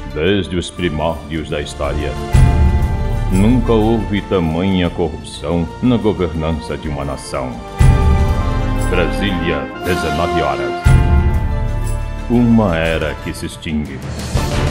Desde os primórdios da história, nunca houve tamanha corrupção na governança de uma nação. Brasília, 19 horas. Uma era que se extingue.